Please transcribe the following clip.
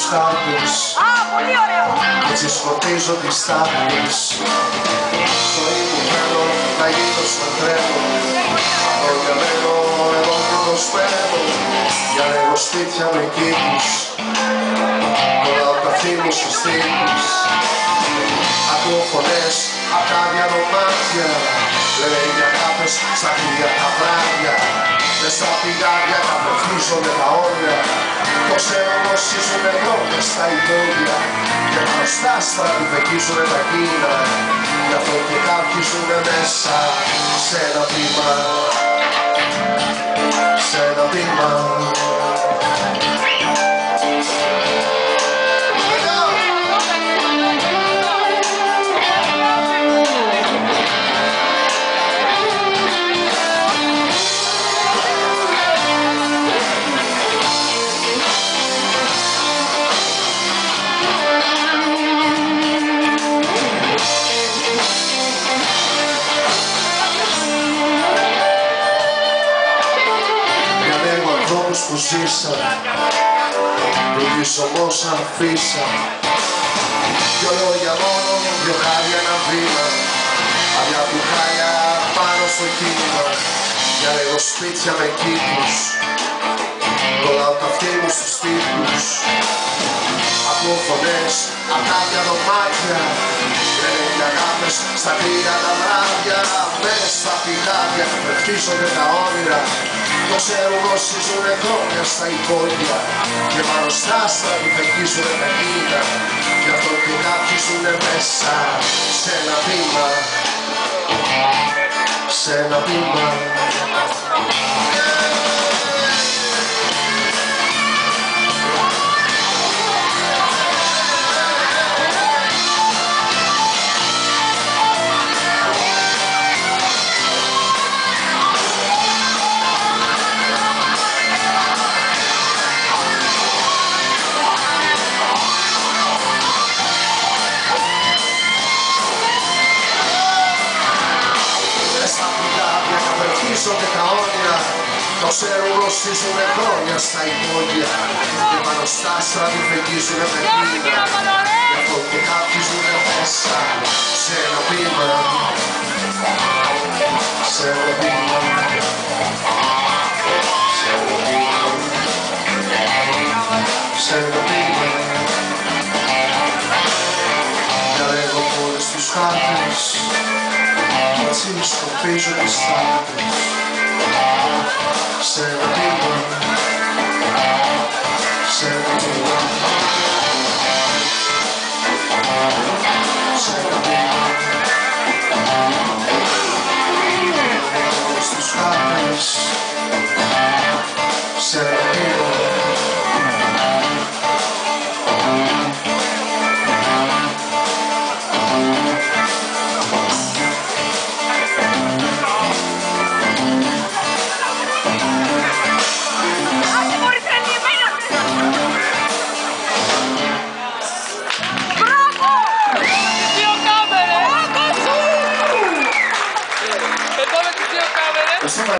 χάρτες. Πολύ ωραίο! Έτσι σκοτίζω τις στάχτες. Ζωή μου θέλω να γίνω σαν τρένο. Αγωνιαμένο εγώ και προσφέρω. Για λίγο σπίτια με κήπους. Κολλάω τα αυτί μου στους τύπους. Ακούω φωνές απ' τα διαδωμάτια. Λένε οι αγάπες στα χίλια τα βράδια. Μες στα πηγάδια καπνοφλίζονται τα όρια. Το ξέρω όμως ζήσουνε χρόνια στα υπόγεια. Και μπροστά στρατιφεκίζουνε τα κίνα. Γι' αυτό και κάποιοι ζουνε μέσα σε ένα βήμα. Σε ένα βήμα. Που ζήσαν, πληγείς όμως αφήσαν. Δυο λόγια μόνο, δυο χάρια ένα βήμα. Αδειά που χάλια πάνω στο κύμα. Για λίγο σπίτια με κήπους. Κολλάω τα αυτί μου στους τύπους. Ακούω φωνές απ' τα διαδωμάτια. Λένε οι αγάπες στα κρύα τα βράδια. Μες στα πηγάδια ευτύσσονται τα όνειρα. Το ξέρουν όσοι ζουνε χρόνια στα υπόγεια. Και μπροστά στρατιφεκίζουνε τα κίνα. Γι' αυτό και κάποιοι ζουνε μέσα σε ένα βήμα. Σε ένα βήμα. Και τα όνειρα το ξέρουν όσοι ζουνε χρόνια στα υπόγεια. Και πάνω στα στρατιφεκίζουνε με κίνα. Γι' αυτό και κάποιοι ζουνε μέσα σε ένα βήμα. Σε ένα βήμα. Σε ένα βήμα. Σε ένα βήμα. Διαλέγω όλες τους χάρτες. Έτσι σκοπίζω τις στάχτες. Σε ένα βήμα. Σε ένα βήμα.